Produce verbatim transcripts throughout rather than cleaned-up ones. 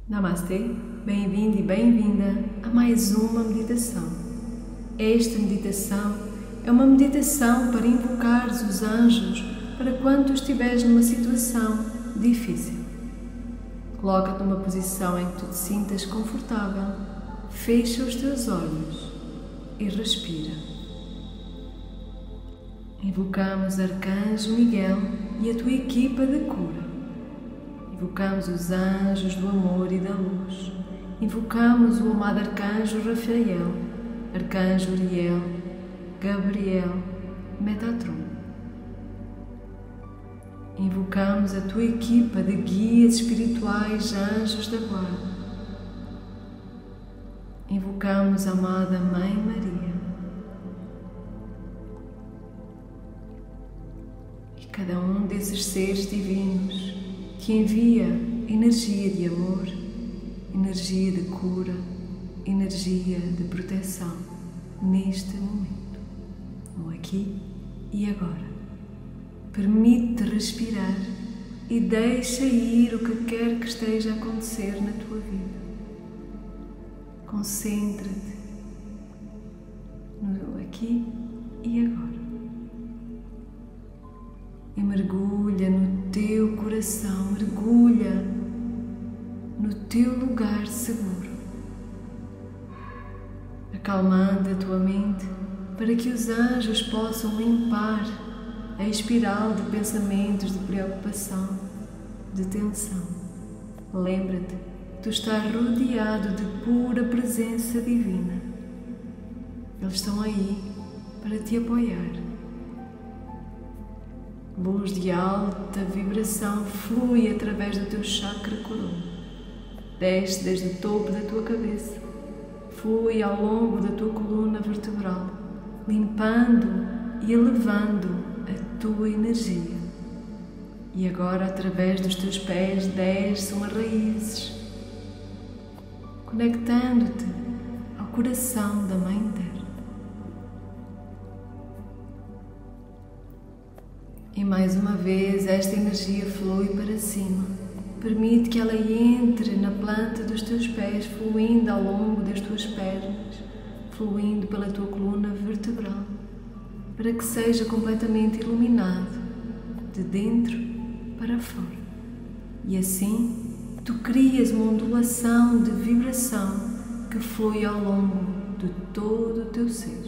Namastê, bem-vindo e bem-vinda a mais uma meditação. Esta meditação é uma meditação para invocares os anjos para quando tu estiveres numa situação difícil. Coloca-te numa posição em que tu te sintas confortável, fecha os teus olhos e respira. Invocamos Arcanjo Miguel e a tua equipa de cura. Invocamos os anjos do amor e da luz. Invocamos o amado Arcanjo Rafael, Arcanjo Uriel, Gabriel, Metatron. Invocamos a tua equipa de guias espirituais, anjos da guarda. Invocamos a amada Mãe Maria. E cada um desses seres divinos que envia energia de amor, energia de cura, energia de proteção neste momento, no aqui e agora. Permite-te respirar e deixa ir o que quer que esteja a acontecer na tua vida. Concentra-te no aqui e agora. E mergulha no teu coração, mergulha no teu lugar seguro, acalmando a tua mente para que os anjos possam limpar a espiral de pensamentos de preocupação, de tensão. Lembra-te, tu estás rodeado de pura presença divina. Eles estão aí para te apoiar. Luz de alta vibração flui através do teu chakra coroa. Desce desde o topo da tua cabeça, flui ao longo da tua coluna vertebral, limpando e elevando a tua energia. E agora, através dos teus pés, desce umas raízes, conectando-te ao coração da Mãe Terra. E mais uma vez esta energia flui para cima. Permite que ela entre na planta dos teus pés, fluindo ao longo das tuas pernas, fluindo pela tua coluna vertebral, para que seja completamente iluminado de dentro para fora. E assim tu crias uma ondulação de vibração que flui ao longo de todo o teu ser.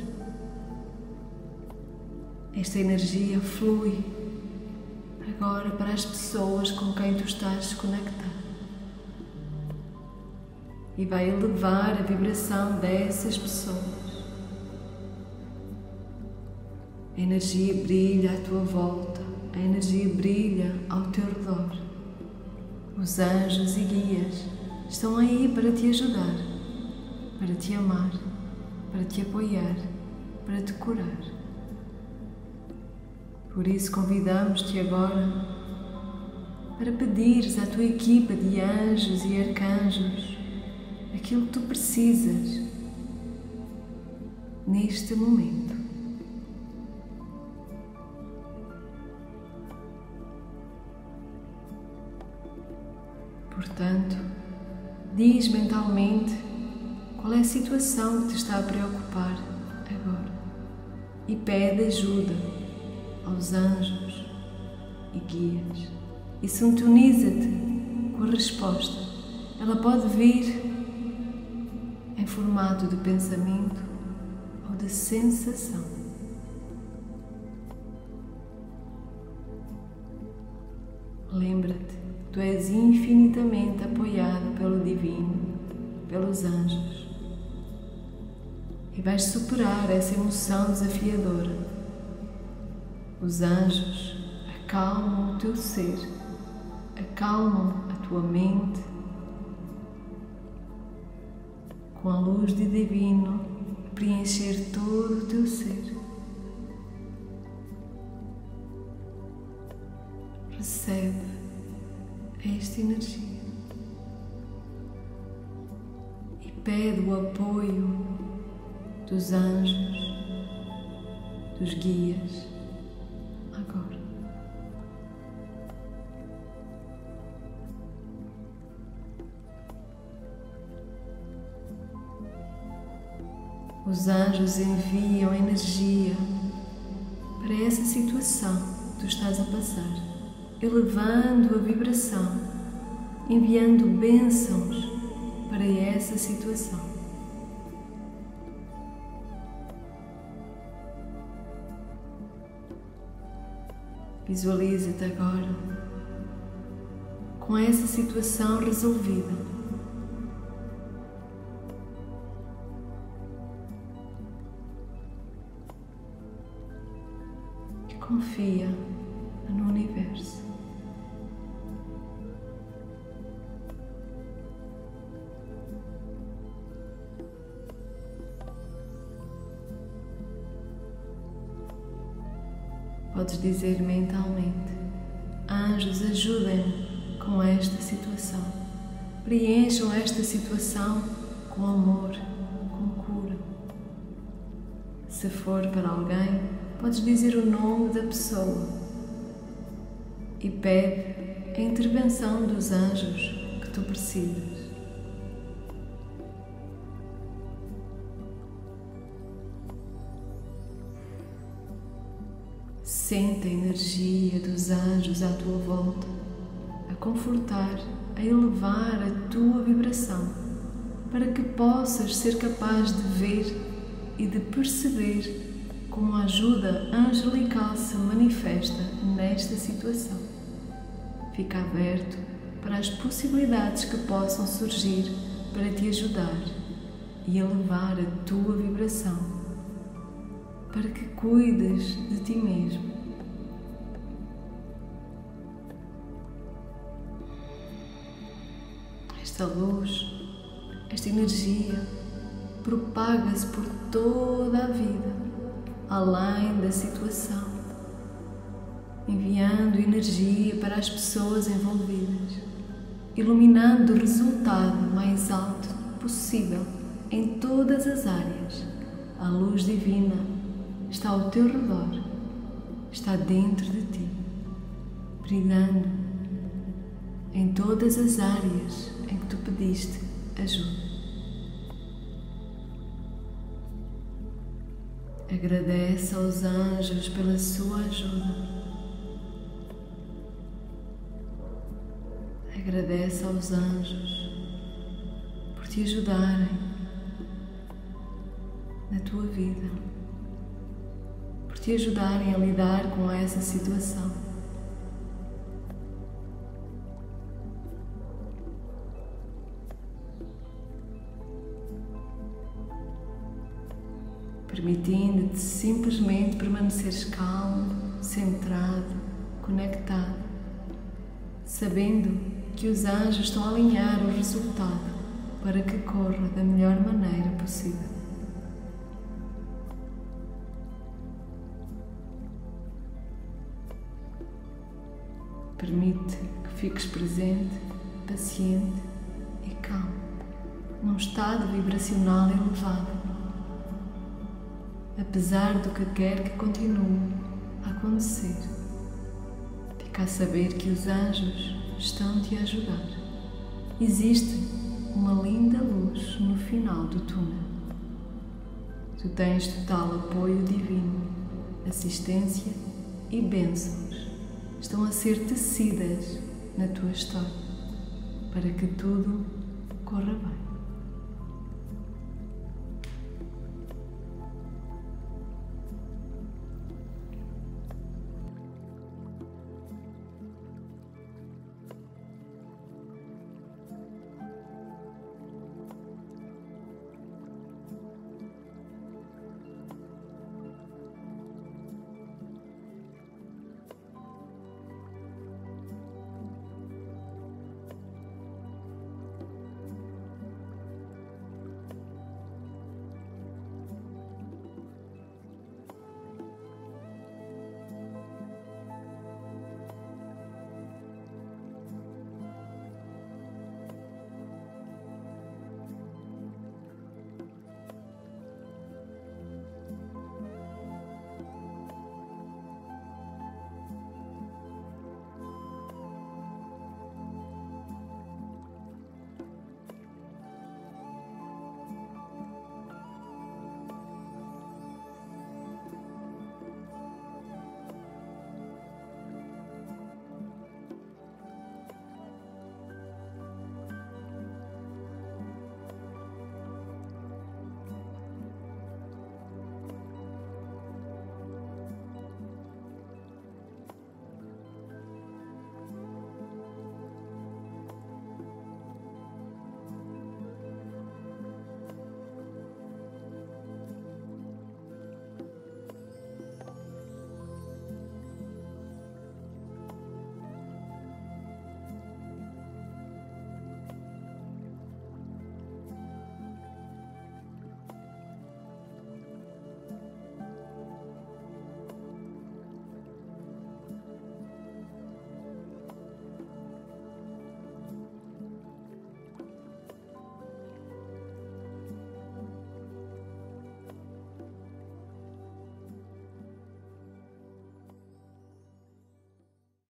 Esta energia flui agora para as pessoas com quem tu estás conectado e vai elevar a vibração dessas pessoas. A energia brilha à tua volta, a energia brilha ao teu redor. Os anjos e guias estão aí para te ajudar, para te amar, para te apoiar, para te curar. Por isso convidamos-te agora para pedires à tua equipa de anjos e arcanjos aquilo que tu precisas neste momento. Portanto, diz mentalmente qual é a situação que te está a preocupar agora e pede ajuda aos anjos e guias e sintoniza-te com a resposta. Ela pode vir em formato de pensamento ou de sensação. Lembra-te, tu és infinitamente apoiado pelo Divino, pelos anjos, e vais superar essa emoção desafiadora. Os anjos acalmam o teu ser, acalmam a tua mente, com a luz de divino a preencher todo o teu ser. Recebe esta energia e pede o apoio dos anjos, dos guias. Agora. Os anjos enviam energia para essa situação que tu estás a passar, elevando a vibração, enviando bênçãos para essa situação. Visualiza-te agora com essa situação resolvida. E confia no universo. Podes dizer mentalmente: anjos, ajudem-me com esta situação. Preencham esta situação com amor, com cura. Se for para alguém, podes dizer o nome da pessoa e pede a intervenção dos anjos que tu precisas. Sente a energia dos anjos à tua volta, a confortar, a elevar a tua vibração, para que possas ser capaz de ver e de perceber como a ajuda angelical se manifesta nesta situação. Fica aberto para as possibilidades que possam surgir para te ajudar e elevar a tua vibração, para que cuides de ti mesmo. Esta luz, esta energia propaga-se por toda a vida, além da situação, enviando energia para as pessoas envolvidas, iluminando o resultado mais alto possível em todas as áreas. A luz divina está ao teu redor, está dentro de ti, brilhando em todas as áreas em que tu pediste ajuda. Agradece aos anjos pela sua ajuda. Agradece aos anjos por te ajudarem na tua vida, por te ajudarem a lidar com essa situação. Permitindo-te simplesmente permaneceres calmo, centrado, conectado, sabendo que os anjos estão a alinhar o resultado para que corra da melhor maneira possível. Permite que fiques presente, paciente e calmo, num estado vibracional elevado, apesar do que quer que continue a acontecer. Fica a saber que os anjos estão-te a ajudar. Existe uma linda luz no final do túnel. Tu tens total apoio divino, assistência e bênçãos estão a ser tecidas na tua história para que tudo corra bem.